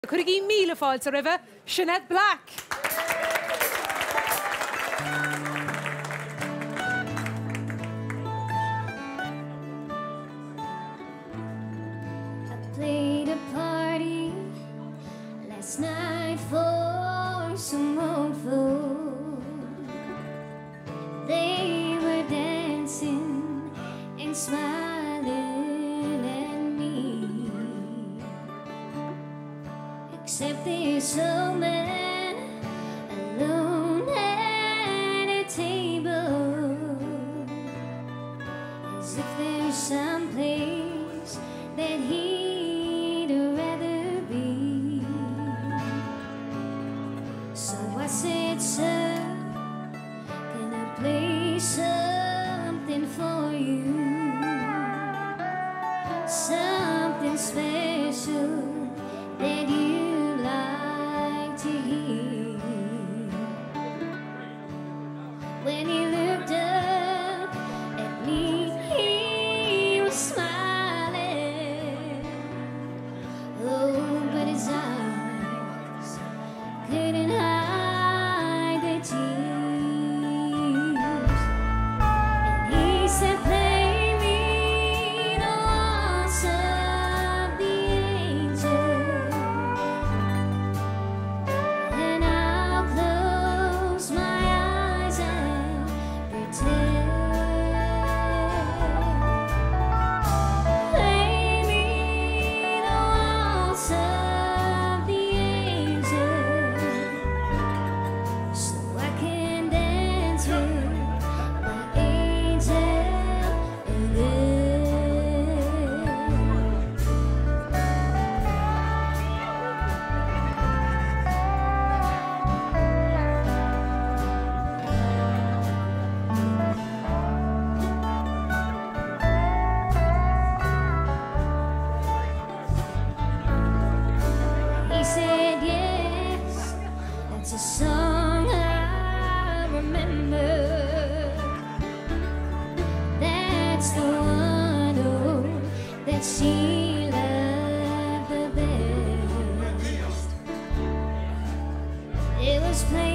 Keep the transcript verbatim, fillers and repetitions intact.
Could gi míle fáilte ribh Sinead Black. I played a party last night for some old folk. They were dancing and smiling at me, except this old man alone at a table, as if there's some place that he'd rather be. So I said, sir, can I play something for you? Something special that you like to hear. When he looked up at me, he was smiling. Oh, but his eyes couldn't hide the tears. And he said, play me the waltz of the angel, and I'll close my eyes and pretend. Play me the waltz of the angel, so I can dance with my angel again. He said, yes, that's a song I remember. That's the one, oh, that she loved the best. It was played